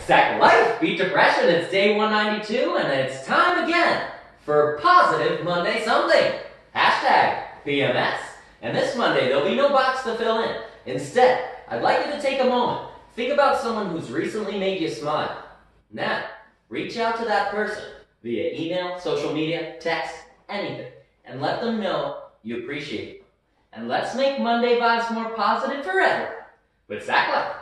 Sacklife, Beat Depression, it's day 192 and it's time again for Positive Monday Something. Hashtag PMS. And this Monday there'll be no box to fill in. Instead, I'd like you to take a moment. Think about someone who's recently made you smile. Now, reach out to that person via email, social media, text, anything, and let them know you appreciate them. And let's make Monday vibes more positive forever with Sacklife.